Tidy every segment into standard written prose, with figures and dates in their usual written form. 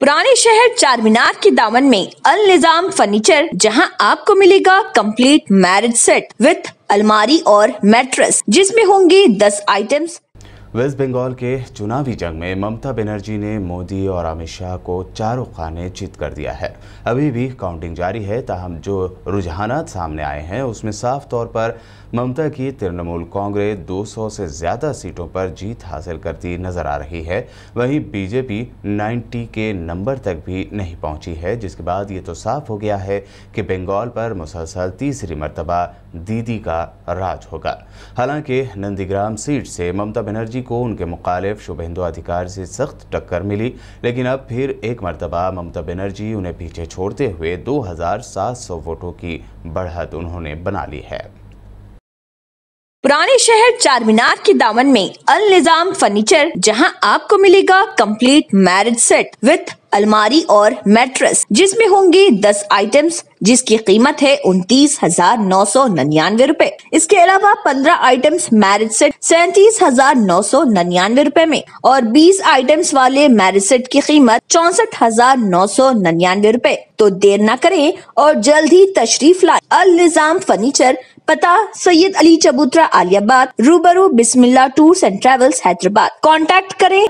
पुराने शहर चारमीनार के दामन में अल निजाम फर्नीचर, जहां आपको मिलेगा कंप्लीट मैरिज सेट विथ अलमारी और मैट्रेस, जिसमें होंगे 10 आइटम्स। वेस्ट बंगाल के चुनावी जंग में ममता बनर्जी ने मोदी और अमित शाह को चारों खाने जीत कर दिया है। अभी भी काउंटिंग जारी है, ताहम जो रुझानात सामने आए हैं उसमें साफ तौर पर ममता की तृणमूल कांग्रेस 200 से ज़्यादा सीटों पर जीत हासिल करती नजर आ रही है। वहीं बीजेपी 90 के नंबर तक भी नहीं पहुंची है, जिसके बाद ये तो साफ हो गया है कि बंगाल पर मुसलसल तीसरी मरतबा दीदी का राज होगा। हालांकि नंदीग्राम सीट से ममता बनर्जी को उनके मुखालिफ शुभेंदु अधिकारी से सख्त टक्कर मिली, लेकिन अब फिर एक मरतबा ममता बनर्जी उन्हें पीछे छोड़ते हुए 2700 वोटों की बढ़त उन्होंने बना ली है। पुराने शहर चारमीनार के दामन में अल निजाम फर्नीचर, जहां आपको मिलेगा कंप्लीट मैरिज सेट विथ अलमारी और मैट्रेस, जिसमें होंगे 10 आइटम्स, जिसकी कीमत है 29,999 रुपए। इसके अलावा 15 आइटम्स मैरिज सेट 37,999 रुपए में और 20 आइटम्स वाले मैरिज सेट की कीमत 64,999 रुपए। तो देर न करें और जल्द ही तशरीफ लाएं। अल निजाम फर्नीचर, पता सैयद अली चबूतरा आलियाबाद, रूबरू Bismillah tours and travels Hyderabad. Contact करें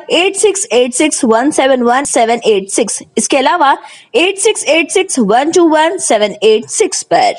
8686171786। इसके अलावा 8686121786 पर।